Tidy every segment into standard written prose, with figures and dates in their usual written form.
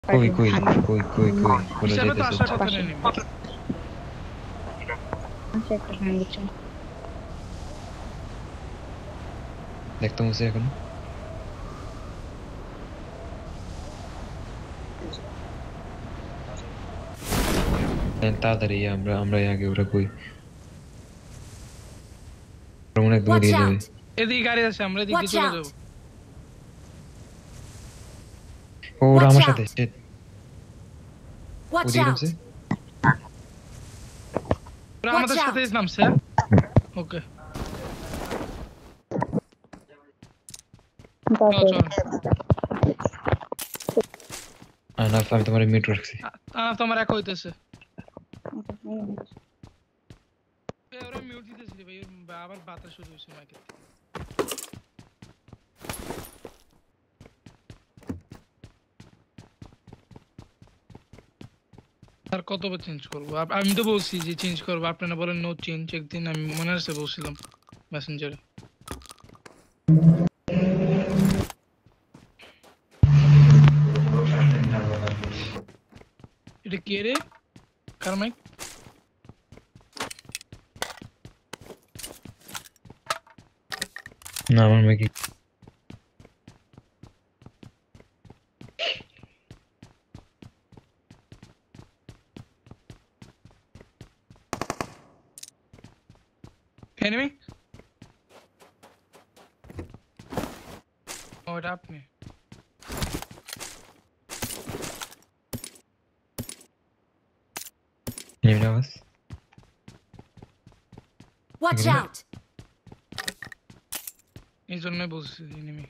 কই কই কই কই কই কোন হিসাবে তো যাইতেছে আসার কথা নেই। আচ্ছা একটা হ্যাঁ বুঝছেন। দেখতে মুছে এখন তাড়াতাড়ি আমরা আমরা আগে ওরা কই ওরা মনে হয় একদম Watch এদিকে যাবে out! এদিকে গাড়ি আছে, আমরা এদিকে Watch চলে out! যাবো। ওরা Watch আমার সাথে out! shit, Watch ওদিকে out! নামছে ওরা Watch আমাদের out! সাথেই নামছে। ওকে তারপর চল। না আমি তোমার মিউট রাখছি তোমার এক হইতেছে। আচ্ছা, ওরা মিউট দিতেছিল ভাই, আবার বাতাস শুরু হয়েছে মাইকে। আর কতবার চেঞ্জ করবো? আমি তো বলছি যে চেঞ্জ করবো, আপনারা বলেন নো চেঞ্জ। একদিন আমি মনে আছে বলছিলাম মেসেঞ্জারে। এটা কে রে? কার মাইক? না আমার মেয়ে কি এনিমি? ও এটা আপনি? নেমে আওয়াজ Watch Good. out! এই জন্যই বলছি এনিমি।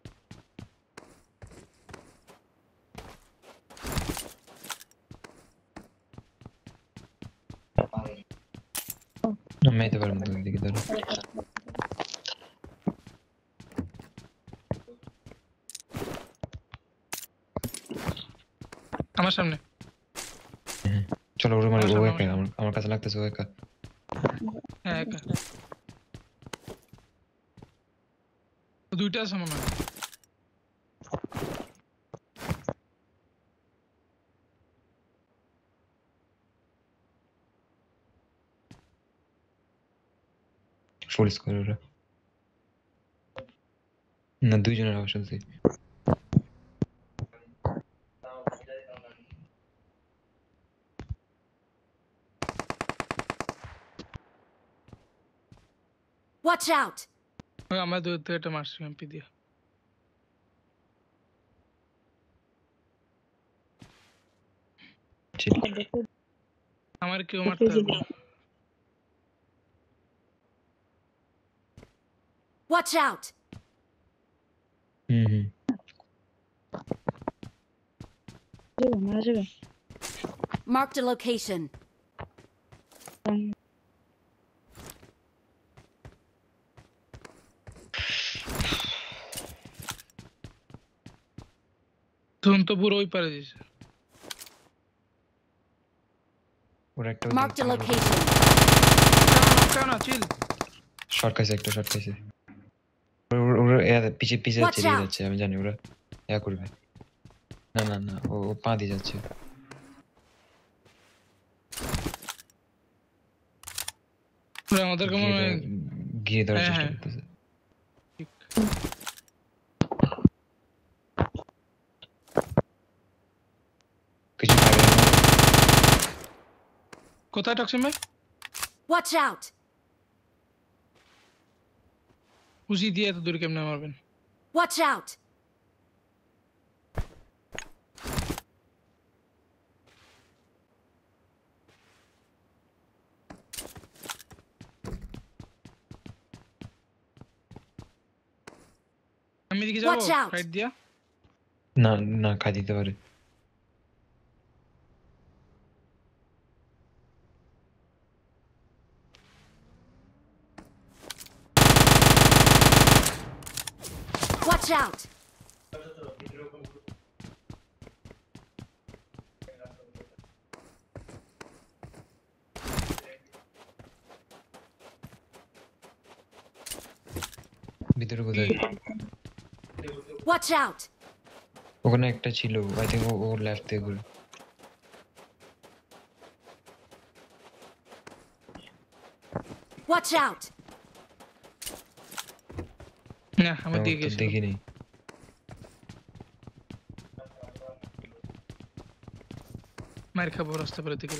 আমি যেতে পারবো না ওদিকে ধরো আমার সামনে। চলো ওরা মানে ও আমার একা সামনে। আমার কাছে লাগতেছে ও একা হ্যাঁ একা। দুইটা আছে মনে হয়। ফুল স্কোয়ার ওরা না দুইজনের আওয়াজ শুনছি Watch out! আমরা দূর থেকে একটা মারছি এমপি দিয়ে। আমার কেউ মারতে পারবে না। Watch out! হুম মারা যাবে। Marked a location. ধুন তো পুরো ওই পারে দিয়েছে। ওরা একটা Marked a location. কেন না চিল। শর্ট খাইছে একটা শর্ট খাইছে ওরা পিছে পিছে Watch যাচ্ছে এদিকে out! যাচ্ছে আমি জানি ওরা করবে না না না ও পা দিয়ে যাচ্ছে ওরা আমাদেরকে মনে হয় গিয়ে ধরার হ্যাঁ, চেষ্টা হ্যাঁ। করতেছে ঠিক। কিছু পারে না কোথায় টক্সিন ভাই? Watch out! উজি দিয়ে এত দূর কেমনে মারবেন? Watch out! আমি এদিকে যাবো Watch out! রাইট দিয়া। না না খাই দিতে পারে Watch out! ভিতরে কোথায় Watch out! ও ওখানে একটা ছিল আই থিংক ও লেফট থেকে ঘুরে Watch out! না আমি দিয়ে গেছি দেখিনি মার খাবো রাস্তা পরে থেকে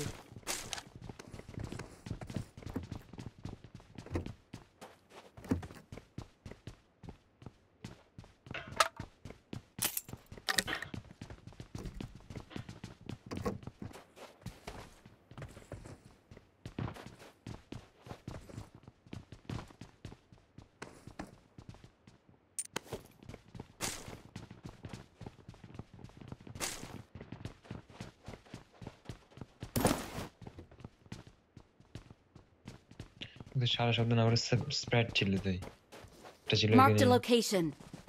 সারা শব্দ না আবার স্প্রেড ছিল তাই এটা ছিল Marked a এখানে location.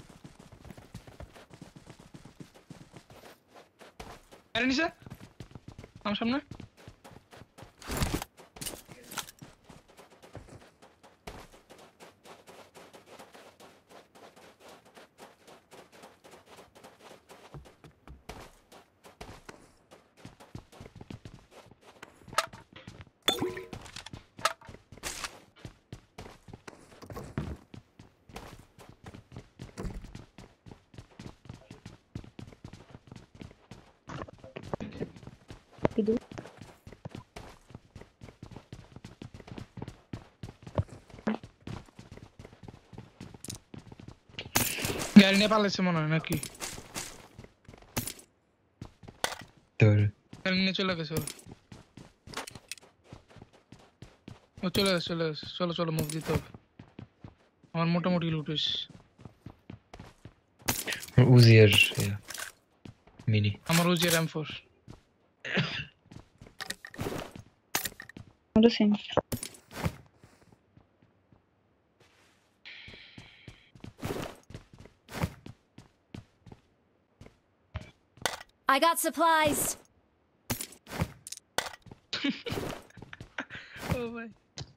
আরে নিচে আমার সামনে Idu. গাড়ি নিয়ে পালাইছে মনে হয় নাকি তোর গাড়ি নিয়ে চলে গেছে ও চলে গেছে চলো চলো মুভ দিতে হবে আমার মোটামুটি লুটিস উজিয়ার মিনি আমার ওই যে M4 Not the same. I got supplies. ও ভাই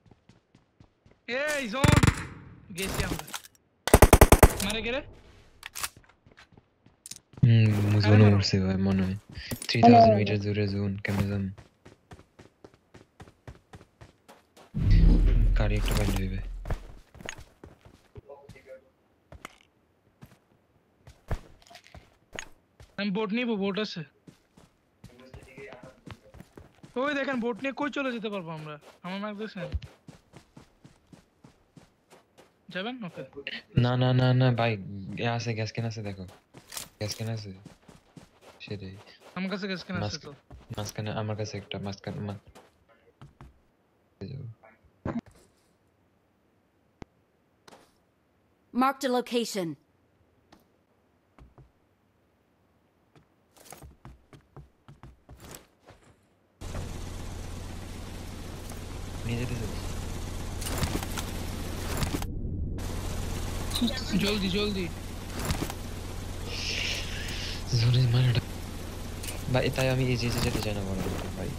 এই জোন গেছি আমরা মারে গেলে জোন উঠছে ভাই মনে হয় 3000 মিটার দূরে জোন কেমন জান গাড়ি একটা বাইরে হইবে আমি বোট নিব বোট আছে ওই দেখেন বোট নিয়ে কই চলে যেতে পারবো আমরা আমার মার্ক দেখছেন যাবেন ওকে না না না না ভাই আছে গ্যাস কেন আছে দেখো গ্যাস কেন আছে সেটাই আমার কাছে গ্যাস কেন আছে তো মাঝখানে আমার কাছে একটা মাঝখানে Marked a location. নিয়ে যেতে জলদি জলদি জোরে মারাটা ভাই তাই আমি এই যে যেতে চাই না বড় ভাই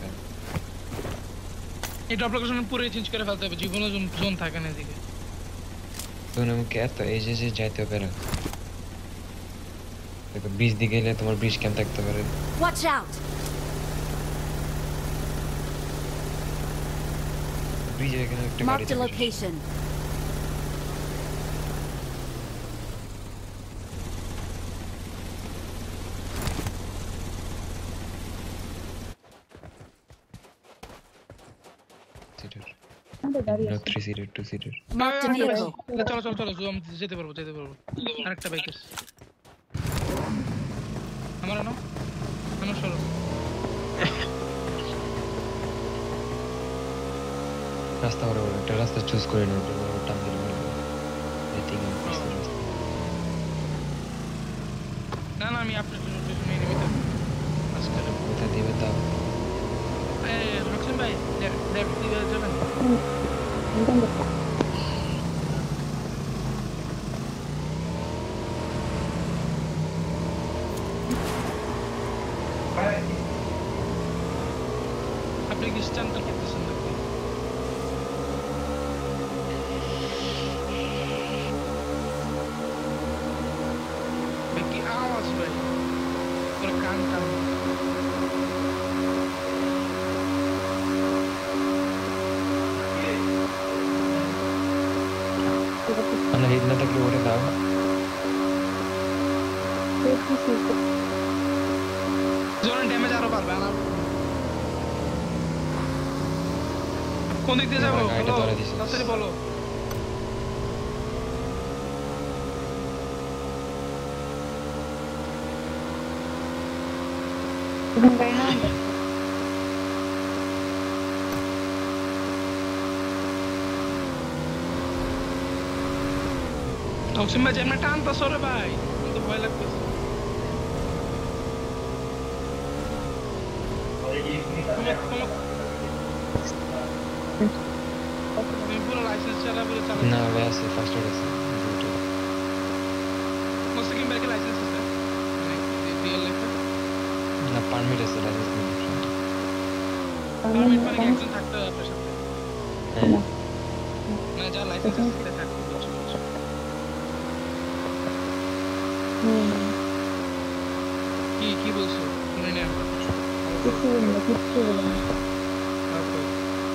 এই ড্রপ লোকেশন পুরো চেঞ্জ করে ফেলতে হবে জীবনে জোন থাকে না এদিকে জোন আমাকে এত এই যে যাইতে হবে না দেখো ব্রিজ দিকে গেলে তোমার ব্রিজ ক্যাম্প থাকতে পারে Watch out! ব্রিজের এখানে একটা গাড়ি Marked a location. আমাদের গাড়ি No, আছে 3 seater, 2 seater. Marked a vehicle. চলো চলো চলো জুম যেতে পারবো আরেকটা বাইক আছে আমার নাও আমার সরো রাস্তা বড় বড় একটা রাস্তা চুজ করে নাও ওটা বড় টান দিলে ভালো আই থিংক না না আমি আপনার জন্য নিয়ে নেব আজকে কোথায় দিবে তাও রকসন ভাই লেফট দিকে যাবেন Entiendo. আপনি কি স্ট্যান্ড করতেছেন নাকি ভাই কি আওয়াজ ভাই মারবে আনা কোন দিক দিয়ে যাবো এবার গাড়িটা বলো ধরে দিছিস। তাড়াতাড়ি বলো এখন গাড়ি না অক্সিম ভাই যেমন টানতাছ রে ভাই আমার তো ভয় লাগতেছে তুমি পুরো লাইসেন্স ছাড়া পুরো চালাচ্ছ না ভাই আছে ফার্স্ট এড আছে দুটো। মুস্তাকিম ভাইকে লাইসেন্স আছে মানে রিয়েল লাইফে না পারমিট আছে লাইসেন্স নেই। পারমিট মানে কি একজন থাকতে হবে আপনার সাথে হ্যাঁ মানে যার লাইসেন্স আছে সে থাকতে বুঝছো বুঝছো কি কি বলছো শুনি না আমরা কিছু বলবো না, কিচ্ছু বলবো না। তারপর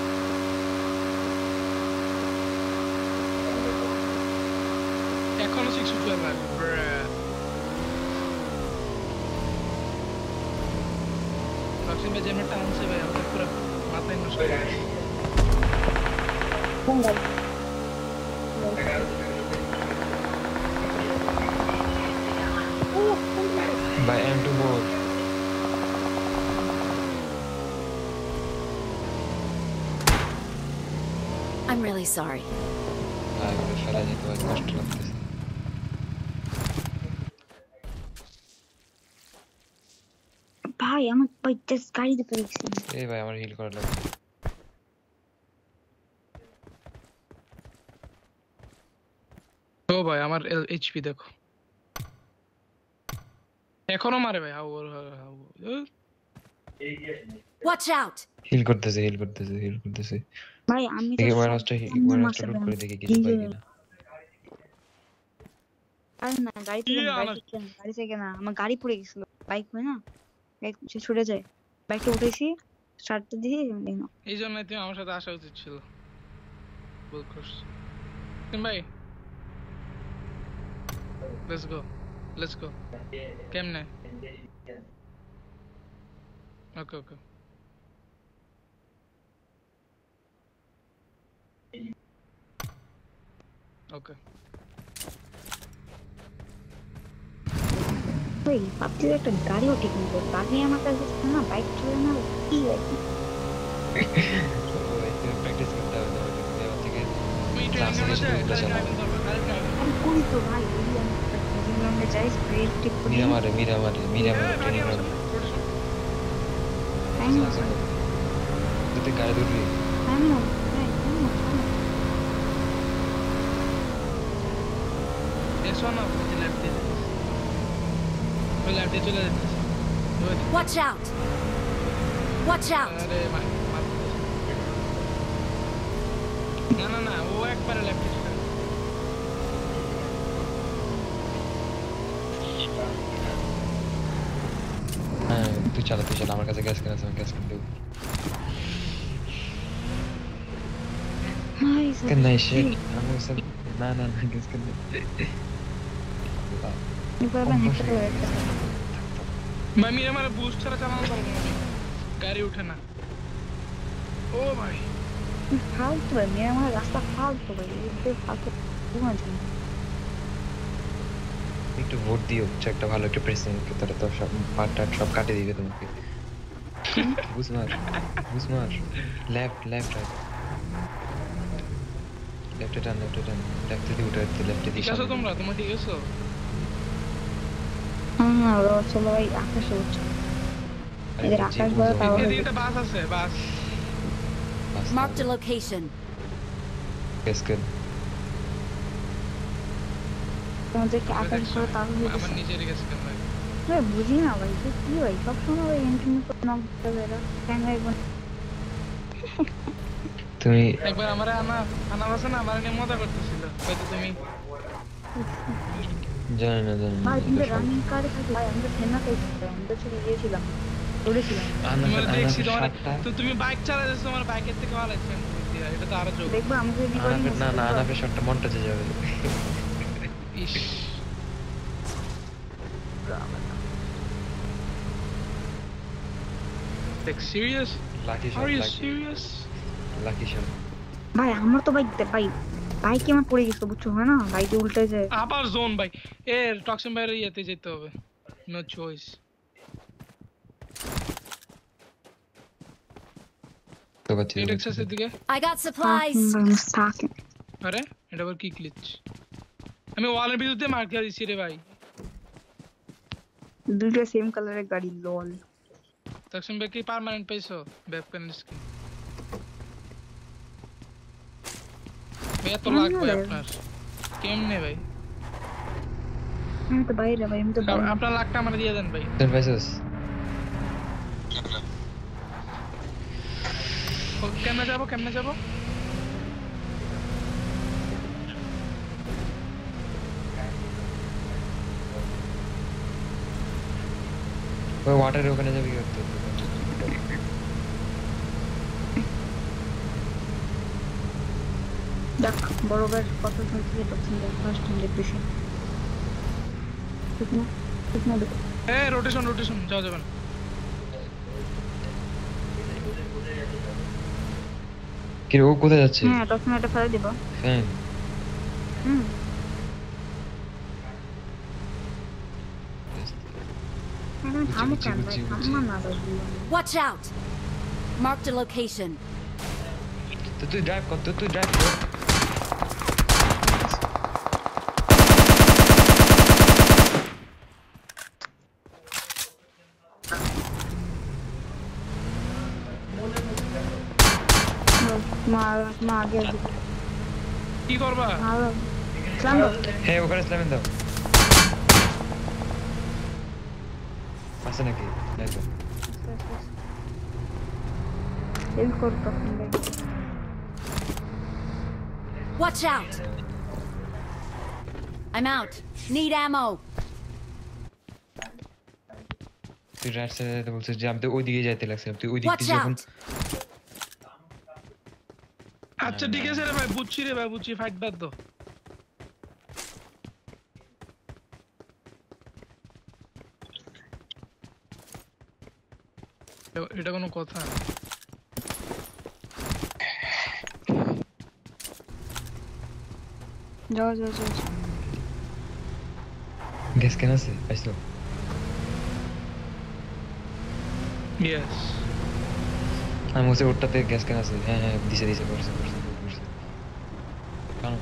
এখনো 6 ভাই অক্সিম ভাই যেমন টানছে ভাই আমাদের পুরো মাথায় নষ্ট হয়ে গেছে কোন গাড়ি? ভাই M2 more I'm really sorry. ভাই ওরে ফেলা যেতে ভাই কষ্ট লাগতেছে। ভাই আমার ভাই জাস্ট গাড়িতে পড়েছি। এই ভাই আমার হিল করা লাগবে। ও ভাই আমার এইচপি দেখো এখনো মারে ভাই হাউ হাউ Watch out! হিল করতেছে হিল করতেছে হিল করতেছে। ভাই আমি তো দেখি ওয়ারহাউসটা মারছে লুট ভাই। করে দেখি কিছু পাই কিনা। আরে না গাড়ি থেকে না, গাড়ি থেকে না আমার গাড়ি পড়ে গেছিল বাইক হয় না বাইক ছুটে যায় বাইকটা উঠেছি স্টার্টটা দিয়ে না এই জন্যই তুমি আমার সাথে আসা উচিত ছিল ভুল করছো ভাই লেটস গো কেমনে ওকে ওকে ওকে ওই ভাবছি একটা গাড়িও ঠিক নেই গাড়ি আমার কাছে না বাইক চলে না কি হয় প্র্যাকটিস করতে হবে তোমাকে এবার থেকে তুমি ট্রেনিং এর মধ্যে ড্রাইভিং করবে ড্রাইভিং আমি করি তো ভাই ওই আমি নিউজিল্যান্ডে যাই ব্রেক ঠিক করি মিরামারে ট্রেনিং করবে টাইম না তুই গাড়ি ধরবি টাইম না এসো না লেফট দিয়ে ওই লেফট দিয়ে চলে যাচ্ছে Watch out! Watch out! আরে ভাই না না না ও একবারে লেফট দিয়ে চলে হ্যাঁ তুই চালা আমার কাছে গ্যাস কেন আছে আমি গ্যাস কিনে দেবো ভাই কেন নাই শিট আমি সব না গ্যাস কিনে এবার হেঁটে তো একটা ভাই মেরে মারে বুস্ট ছাড়া চালানো পারবো না গাড়ি ওঠে না ও ভাই ফালতু ভাই মেয়ে আমার রাস্তা ফালতু ভাই এদের ফালতু ঘুমা যায় একটু ভোট দিও কিছু একটা ভালো একটা প্রেসিডেন্ট তাহলে তো সব পার্ট সব কাটে দিবে তোমাকে বুঝমার লেফট রাইট লেফটে টান লেফটে দিয়ে উঠে লেফটে দিয়ে ঠিক আছো তোমরা ঠিক আছো হ্যাঁ ওরা চলো ভাই আকাশে উঠছে এদের আকাশ বড় টাওয়ার এদিকে একটা বাস আছে bus Marked a location. Gas কেন তোমাদেরকে আকাশ বড় টাওয়ার হয়ে আমার গেছে নিচের গেছে কেন ভাই ভাই বুঝি না ভাই যে কি ভাই সবসময় ভাই এন্ট্রি করে নক দিতে বেরো কেন ভাই তুমি একবার আমারে আনা আছে না আমার নিয়ে মজা করতেছিল হয়তো তুমি জানি না ভাই তুমি রানিং কারে থাকলে ভাই আমি তো ফেনা পেয়েছিলাম আমি তো চলে গিয়েছিলাম দৌড়েছিলাম তোমার দেখছি তোমার সাতটা তো তুমি বাইক চালাচ্ছ তোমার বাইকের থেকে ভালো লাগছে এটা তো আরো যোগ দেখবো আমাকে রিকর্ডিং না আনাফের শটটা মন্টাজে যাবে ইস Like serious? Lucky Are you shot serious? Lucky shot ভাই আমার তো বাইকে আমার পড়ে গেছে বুঝছো হয় না বাইকে উল্টে যায় আবার জোন ভাই এর টক্সিন বাইরে ইয়েতে যেতে হবে নো চয়েস তো বাচ্চা টেক্সাসের দিকে I got supplies. আরে এটা আবার কি গ্লিচ আমি ওয়ালের বিরুদ্ধে মার খেয়ে দিছি রে ভাই দুটো সেম কালারের গাড়ি লল টক্সিন ভাই কি পার্মানেন্ট পাইছো ব্যাক প্যানেল স্ক্রিন ভাই এত লাগবে আপনার কেমনে ভাই আমি তো বাইরে ভাই আমি তো বাইরে আপনার লাখটা আমার দিয়ে দেন ভাই দেন ভাইসাস কেমনে যাবো ওই ওয়াটারের ওখানে যাবি কি করতে দেখ বড় গাড়ি কত শুনছি পছন্দ ফার্স্ট টাইম দেখতেছি ঠিক না দেখো এ রোটেশন যাও যাবেন কি রে ও কোথায় যাচ্ছে হ্যাঁ তখন এটা ফেলে দিব হ্যাঁ হুম এখন থামো কেন ভাই থামো না ভাই Watch out. Marked a location. তো তুই ড্রাইভ কর তুই ড্রাইভ কর মা আগে কি করবা ইসলাম হ্যাঁ ওখানে ইসলামেন দাও আছে নাকি নাই তো হেল্প কর তখন ভাই Watch out. I'm out. Need ammo. তুই রাইট সাইডে যেতে বলছিস যে আমি তো ওইদিকে যাইতে লাগছিলাম তুই ওই দিক Watch দিয়ে যখন out. আচ্ছা ঠিক আছে রে ভাই বুঝছি ফাইট বাদ দাও এটা কোনো কথা যাও গ্যাস কেন আছে পাইছো ইয়েস আমি বলছি ওটাতে গ্যাস কেন আছে হ্যাঁ দিছে করছে টানো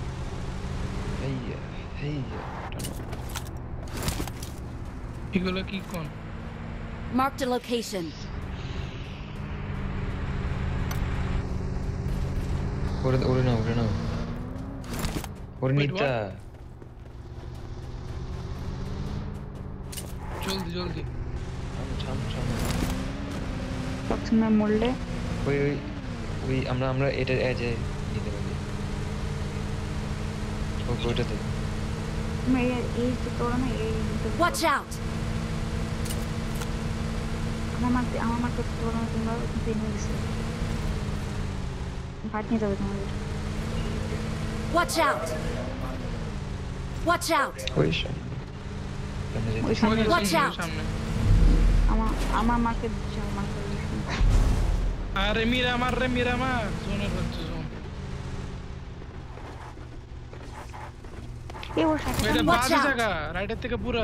এই টানো এগুলো কি কোন Marked a location. ওরে না ওরে Wait, নিতা জলদি থাম প্রথমে মরলে ওই আমরা এটা এজে নিতে পারি ওইটাতে এই তো তোরা না এই Watch out. আমার মাকে তোরা না তোমরা পেন হয়েছে ফাইট নিতে হবে তোমাদের Watch out. Watch out. ওই সামনে ওই সামনে Watch out. সামনে আমার মাকে দিচ্ছে আমার মাকে আরে মিরামার জোনের হচ্ছে জোন এই ওর সাথে এটা Watch বাজে out. জায়গা রাইটের থেকে পুরা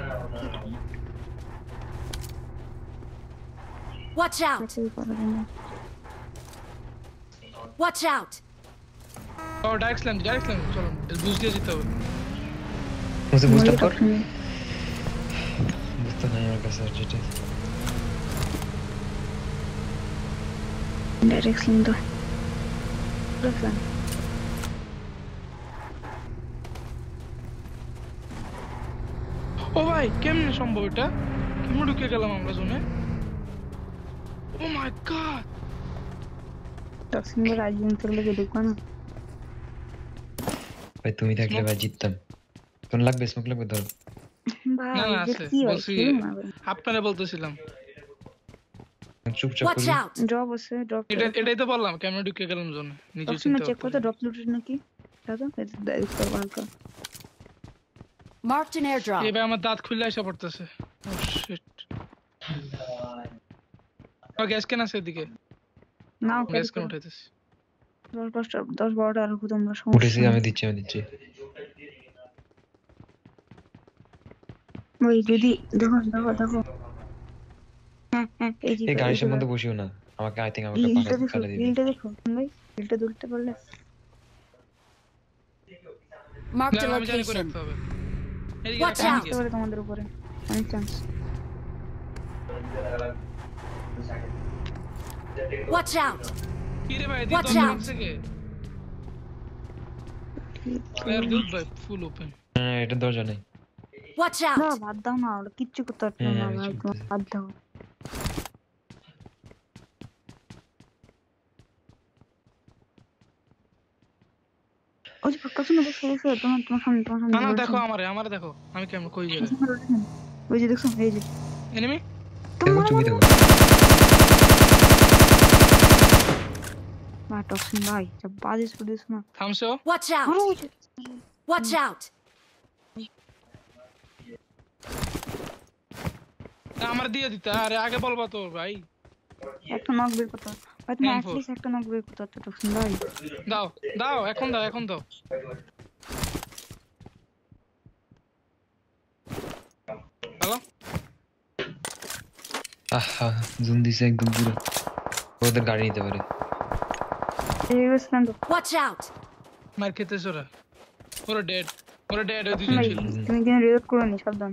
Watch out. কিছুই করা যায় না Watch out. ও ডাইরেক্ট স্ল্যাম চলো বুঝ দিয়ে যেতে হবে মুঝে বুঝতে মরলে কর তখনই। বুঝতে নাই আমার কাছে আর যেটা ডাইরেক্ট স্লিম তো রাখলাম ও ভাই কেমনে সম্ভব এটা কেমনে ঢুকে গেলাম আমরা জোনে ও মাই গড তখন রাজিন করলে কি ঢুকবো না ভাই তুমি থাকলে ভাই জিততাম কোন লাগবে স্মোক লাগবে ধর ভাই না যে আছে কি হয় বলছি আপনারে বলতেছিলাম চুপচাপ Watch করি out. ড্রপ আছে ড্রপ এটাই তো বললাম কেমনে ঢুকে গেলাম জোনে নিজে তখন চিন্তা চেক করতে ড্রপ লুটেড নাকি দাদা এটা দেখতে হালকা Marked an airdrop. এবার আমার দাঁত খুলে এসে পড়তেছে ও শিট গ্যাস কেন আছে এদিকে? নাও গ্যাস কেন উঠাইতেছি? 10-12টা আর তোমরা উঠেছি, সমস্যা আমি দিচ্ছি। ওই যদি দেখো হ্যাঁ এই যে এই গাড়ির এই সম্বন্ধে বসিও না, আমাকে আই থিঙ্ক আমাকে পাঠা দিবে। হিলটা দেখো ভাই, হিলটা দুলতে পারলে Marked a আমি জানি করে location. রাখতে হবে। এদিকে Watch রাখা out! আছে। আসতে পারে তোমাদের উপরে অনেক চান্স। Watch out! কি রে ভাই, Watch এদিকে out! থেকে আর দুধ ভাই ফুল ওপেন। হ্যাঁ, এটা দরজা নেই। Watch না out! বাদ দাও না, ওরা কিচ্ছু করতে পারতো হ্যাঁ, না আমি ভাই, চলতেছি। তোমার বাদ দাও। ওই যে ফাঁকা শুনে দেখো তোমার সামনে না না road দেখো সামনে। আমারে দেখো আমি কেমন কই ওই যাবে। যে road সামনে। ওই যে দেখছো এই যে এনিমি দেখো চুপি দেখো। মা টক্সিন ভাই যা বাজে ছুড়ে দিছো না। থামছো? Watch আরে out! ওই যে Watch out! আমার দিয়ে দিতে, আরে আগে বলবা তো ভাই। একটা নক বের করতে হবে। ভাই তুমি M4 অ্যাটলিস্ট একটা নক বের করতে পারতো টক্সিন ভাই। দাও এখন দাও। হ্যালো আহা, জুম দিছে একদম পুরো। ওদের গাড়ি নিতে পারে। এই স্ট্যান্ড Watch out! মার খেতেছ ওরা ডেড ওই দুজন ভাই ছিল। তুমি কেন রিলোড করো নি সাবধান।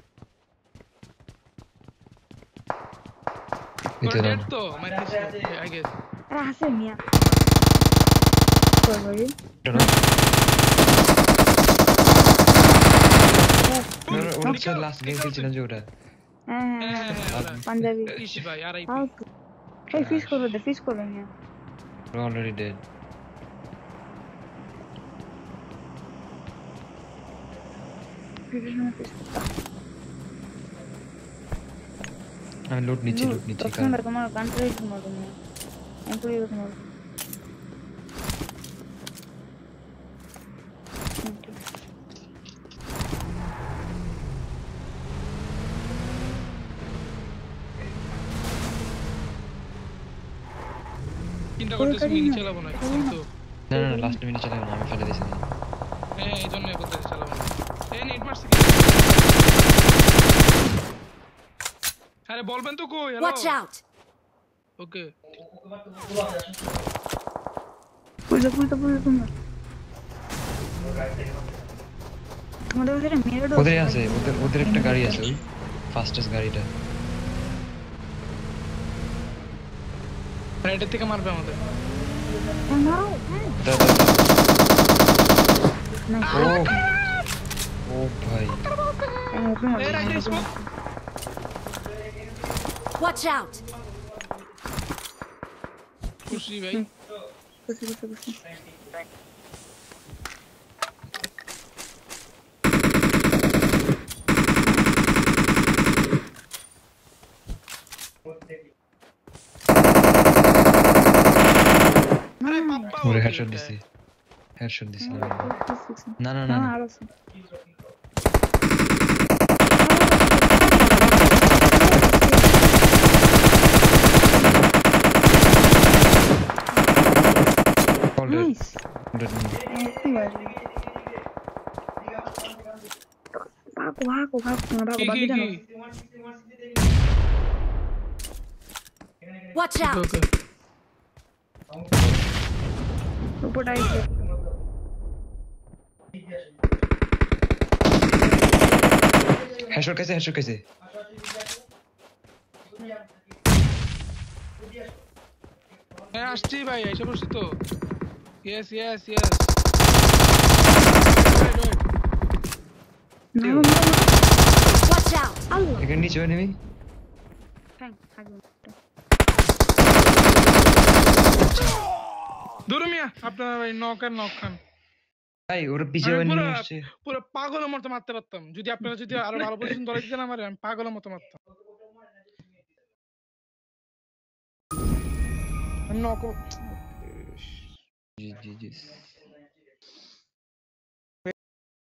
ওরা ভিতরে ডেড তো মার খেতেছে আই গেস। আরে হাসে মিয়া কই ভাই এটা না। ওটা লাস্ট গেম খেলছিলাম যে ওটা। হ্যাঁ পাঞ্জাবি ইসি ভাই আরআইপি। ফালতু। এই ফিস করবে মিয়া। Already dead. আমি লুট নিচ্ছি তখন তোমার কান্ট্রি মারো মিয়া। আমি পুরো তোমার চিন্তা করতেছি মিনি চালাবো না কিন্তু না লাস্ট মিনিট চালাবো না, আমি ফেলে দিয়েছি। হ্যাঁ এই জন্য করতেছি চালাবো না। নেট মারছে কি? আরে বলবেন তো কই? Hello Watch out! ওকে পুরো তোমরা তোমাদের কাছে মেরে দাও। ওদের আছে, ওদের একটা গাড়ি আছে, ওই ফাস্টেস্ট গাড়িটা। রাইডের থেকে মারবে আমাদের। মারো হ্যাঁ না ও ভাই, এই রাইডে স্মোক Watch out! খুশি ভাই। কুছি আরে পাপ্পা ওরে হেডশট দিছি না। আর আছে নাইস ভাগো তোমরা ভাগো বাকি জানো। Watch out! ওকে উপরটা আইছে হেডশট খাইছে। হ্যাঁ আসছি ভাই, এসে বসছি তো। ইয়েস মারো Watch out! আল্লাহ এখানে নিচে নেমি। থ্যাঙ্ক থাকবে দূর মিয়া আপনার ভাই নক খান। ভাই ওরা পিছে আমি নিয়ে আসছে। পুরো পাগলের মতো মারতে পারতাম যদি আপনারা যদি আরো ভালো পজিশন ধরে দিতেন আমার, আমি পাগলের মতো মারতাম। আমি নক জি